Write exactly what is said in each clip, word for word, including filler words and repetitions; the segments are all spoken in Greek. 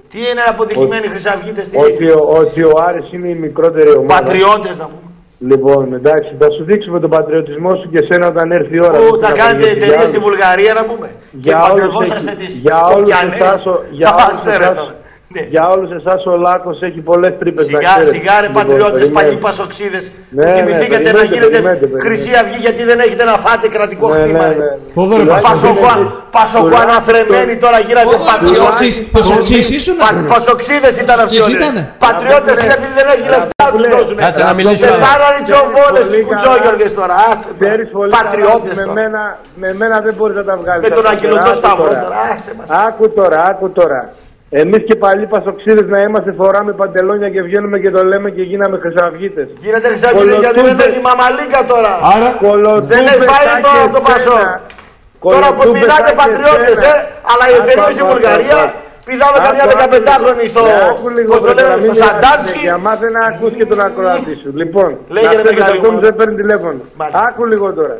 Τι είναι αποτυχημένοι χρυσαυγίτες? Ότι, ότι ο Άρης είναι η μικρότερη ομάδα. Πατριώτες να πούμε. Λοιπόν, εντάξει, θα σου δείξουμε τον πατριωτισμό σου και εσένα όταν έρθει η ώρα. Που θα κάνετε εταιρεία στη Βουλγαρία να πούμε. Για όλους εσάς. Ναι. Για όλους εσάς ο Λάκος έχει πολλές τρύπες. Σιγά, σιγά ρε πατριώτες, λοιπόν, παλιοί πασοξίδες. Ναι, που θυμηθήκατε ναι, να γίνετε Χρυσή Αυγή γιατί δεν έχετε να φάτε κρατικό ναι, χρήμα. Ναι, ναι, ναι. Πασοκοαναθρεμένοι τώρα γίνατε πατριώτες. Πασοξής ήσουν. Πασοξίδες ήταν αυτοί. Πατριώτες είναι επειδή δεν έχει λεφτά να του δώσουν. Κάτσε να μιλήσω. Δεν θα είναι τσοβόλες κουτσόγιοργες τώρα. Πατριώτες τώρα. Με μένα δεν μπορείς να τα βγάλεις. Με τον Αγγελωτό Σταυρό τώρα. Άκου τώρα, άκου τώρα. Εμείς και παλιοί πασοξίδες να είμαστε, φοράμε παντελόνια και βγαίνουμε και το λέμε και γίναμε χρυσαυγίτες. Γίνατε χρυσαυγίτες γιατί δεν έχει μαμαλίκα τώρα. Άρα δεν έχει φάει τώρα το Πασό. Τώρα που μιλάτε πατριώτες, ε, αλλά η εταιρεία στη Βουλγαρία πηδάμε καμιά δεκαπεντάχρονη στο Σαντάτσκι. Για μάθε να ακούς και τον ακροατή σου. Λοιπόν, να δεν παίρνει τηλέφωνο. Άκου λίγο τώρα.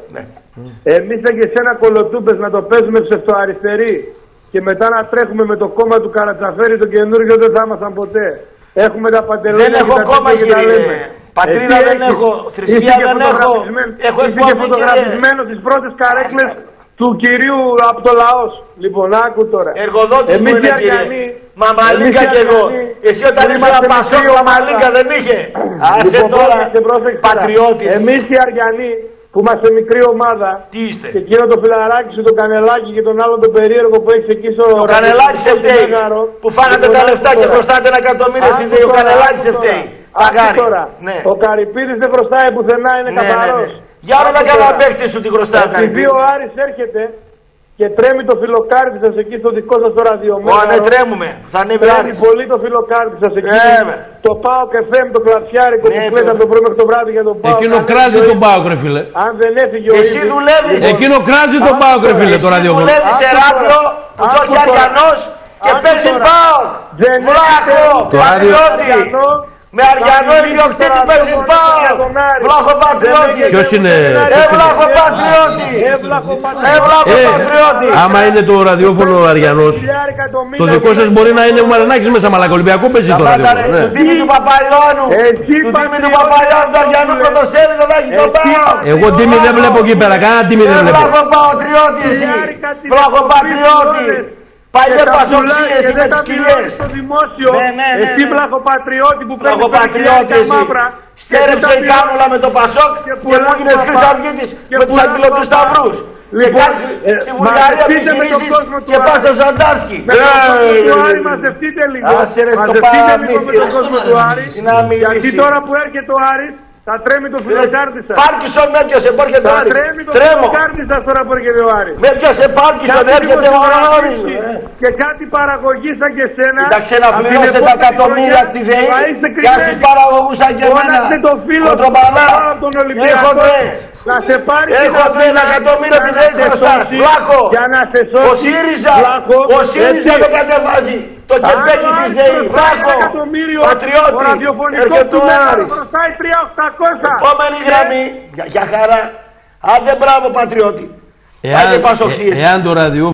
Εμείς και σε ένα κολοτούμπες να το παίζουμε ψευτοαριστερή. Και μετά να τρέχουμε με το κόμμα του Καρατσαφέρη το καινούργιο δεν θα ήμασταν ποτέ. Έχουμε τα παντελόνια. Δεν έχω κόμμα κύριε. Πατρίδα δεν έχω. Θρησκεία δεν έχω. Έχω και φωτογραφισμένο στις πρώτες καρέκλες του κυρίου από το λαός. Λοιπόν, άκου τώρα. Εργοδότης μου είναι κύριε. Μαμαλίκα κι εγώ. Εσύ όταν ήσουν ένα Πασόκ μαμαλίκα δεν είχε. Άσε τώρα πατριώτης. Εμείς οι Αριανοί που είμαστε μικρή ομάδα. Τι είστε? Και εκείνο το φιλαράκι σου, το Κανελάκι και τον άλλο τον περίεργο που έχει εκεί στο. Ο Κανελάκι σε φταίει. Που φάγατε τα λεφτά και χρωστάτε ένα εκατομμύριο στη ΔΕΗ. Ο Κανελάκι σε φταίει. Τώρα. Ναι. Ο Καρυπίδης δεν χρωστάει πουθενά, είναι ναι, καθαρός. Ναι, ναι. Για όλα τα καλά παίχτη σου τη χρωστάει. Επειδή ο Άρης έρχεται και τρέμει το φιλοκάρτι σας εκεί στο δικό σας το ραδιομέτρο. Ω, ναι, τρέμουμε. Θα ανέβει Τρέμει πολύ το φιλοκάρτι σας εκεί. Ναι, το ΠΑΟΚ εφ εμ, το κλαψιάρικο ναι, που κλαίτε από το πρωί μέχρι το βράδυ για τον ΠΑΟΚ. Εκείνο κράζει τον ΠΑΟΚ, ρε φίλε. Αν δεν έφυγε ο ίδιος. Εσύ δουλεύεις. Εκείνο κράζει τον ΠΑΟΚ, ρε φίλε, το ραδιόφωνο. Εσύ δουλεύεις σε ράδιο που το έχει Αριανός και παίζει ΠΑΟΚ. Βλάχο, πατριώτη. Με Αριανό ιδιοκτήτη παίζει ΠΑΟΚ. Βλάχο πατριώτη. Ποιος είναι? Εύλαχο πατριώτη. Εύλαχο πατριώτη. Άμα είναι το ραδιόφωνο Αριανός, το δικό σας μπορεί να είναι ο Μαρινάκης μέσα, αλλά Ολυμπιακό παίζει το ραδιόφωνο. Του τίμη του Παπαϊλώνου. Του τίμη του Παπαϊλώνου, του Αριανού πρωτοσέλιδο θα έχει το ΠΑΟΚ. Εγώ τίμη δεν βλέπω εκεί πέρα, κανένα τίμη δεν βλέπω. Βλάχο πατριώτη εσύ. Βλάχο πατριώτη. Παλιέ πασοξίες με τις κοιλιές. Στο δημόσιο, ναι, ναι, ναι, εσύ βλαχοπατριώτη που παίρνει τα μαύρα. Στέρεψε η κάνουλα με το Πασόκ και που γίνες Χρυσαυγίτης με τους Αγγελωτούς Σταυρούς. Λοιπόν, στη Βουλγαρία επιχειρήσεις και πας στο Σαντάτσκι. Με τον κόσμο του Άρη μαζευτείτε λίγο. Μαζευτείτε λίγο με τον κόσμο του Άρη. Γιατί τώρα που έρχεται ο Άρης θα τρέμει το φιλοκάρτι σας. Πάρκισον με έπιασε, που έρχεται ο Άρης. Θα τρέμει το φιλοκάρτι σας τώρα που έρχεται ο Άρης. Με έπιασε Πάρκισον, έρχεται ο Άρης. Και κάτι παραγωγή σαν και σένα. Κοιτάξτε να πληρώσετε τα εκατομμύρια τη ΔΕΗ και ας τους παραγωγούς σαν και εμένα. Κοντροπαλά. Έχω τρέ. Να σε πάρει Έχω τρέ ένα εκατομμύριο τη ΔΕΗ χρωστάς. Βλάχο. Ο ΣΥΡΙΖΑ. Ο ΣΥΡΙΖΑ το κατεβάζει. Το κεπέκι της ΔΕΗ, Βλάχο, πατριώτη, έρχεται ο Άρης. Επόμενη γραμμή, για χαρά, άντε μπράβο πατριώτη. Εάν, εάν το ραδιό